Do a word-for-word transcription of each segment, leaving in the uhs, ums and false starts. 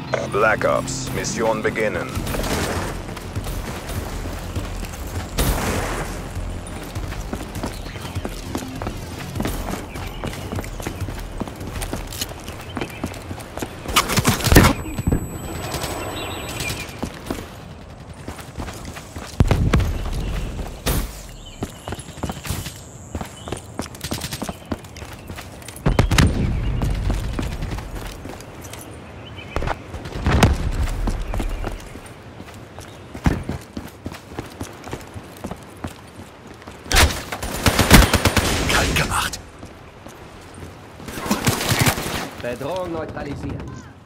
Black Ops, Mission beginnen. Bedrohung neutralisiert.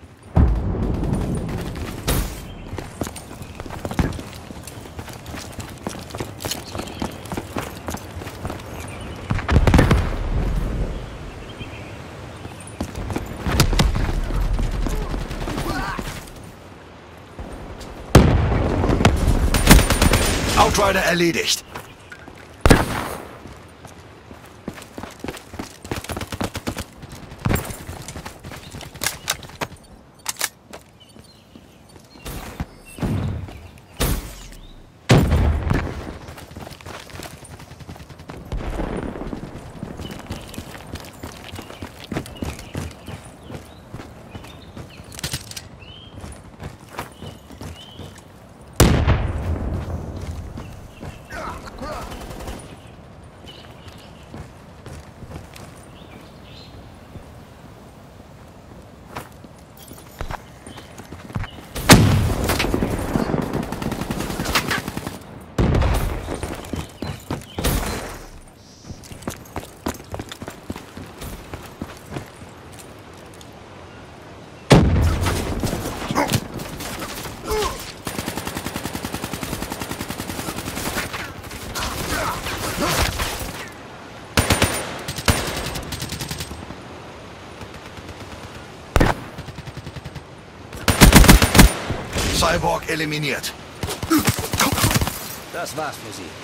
Outrider erledigt. Cyborg eliminiert. Das war's für Sie.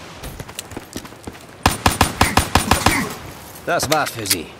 Das war's für Sie.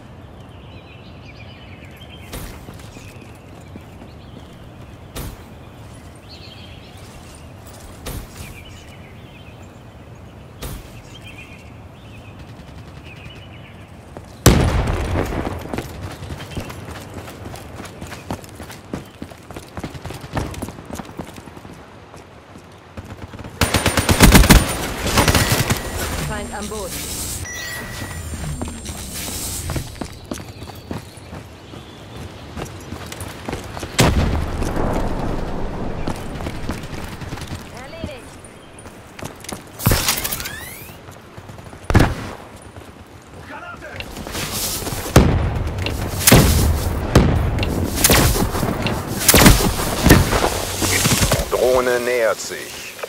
Feind am Boden. Erledigt. Drohne nähert sich.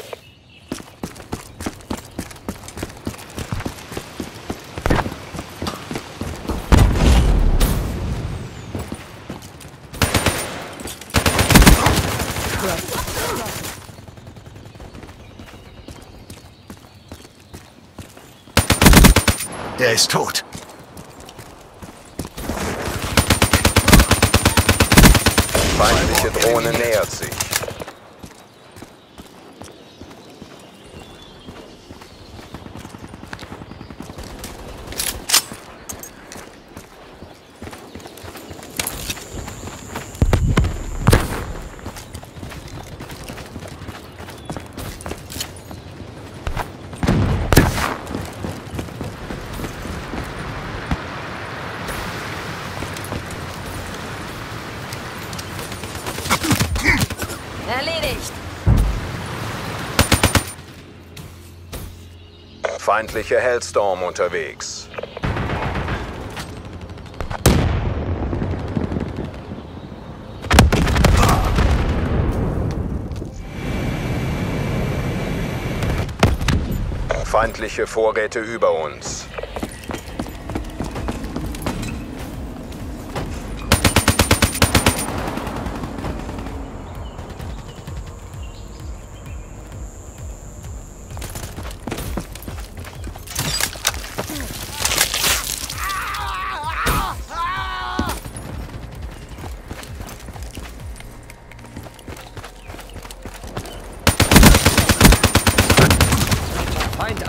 Er ist tot. Feindliche Drohne nähert sich. Erledigt. Feindliche Hellstorm unterwegs. Feindliche Vorräte über uns.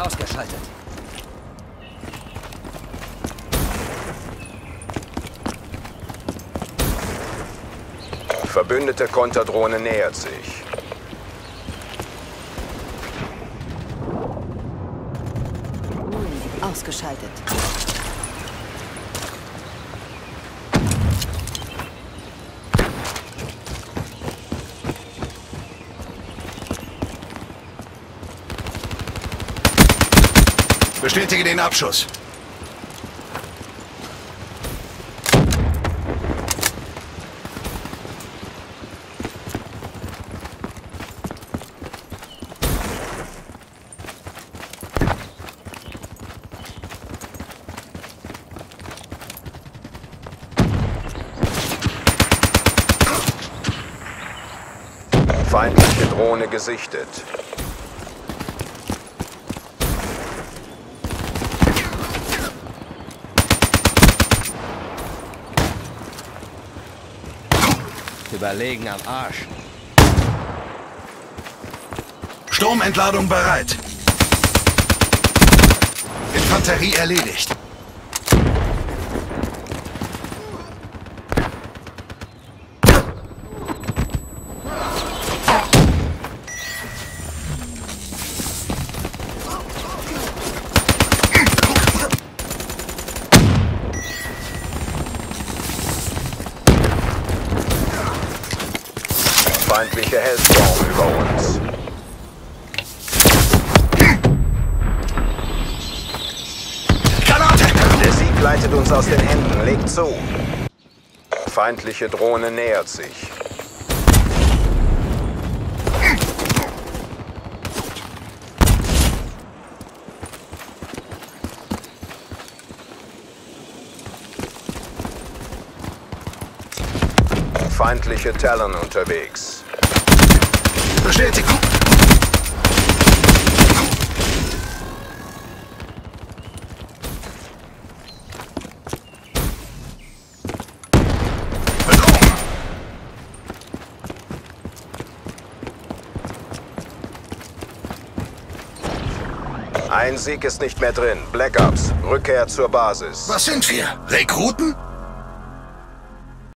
ausgeschaltet. Verbündete Konterdrohne nähert sich. Ausgeschaltet. Bestätige den Abschuss. Feindliche Drohne gesichtet. Überlegen am Arsch. Sturmentladung bereit. Infanterie erledigt. Feindliche Hellstorm über uns. Granate! Der Sieg gleitet uns aus den Händen. Legt zu. Feindliche Drohne nähert sich. Feindliche Talon unterwegs. Bestätigt. Bedrohung! Ein Sieg ist nicht mehr drin. Black Ops. Rückkehr zur Basis. Was sind wir? Rekruten?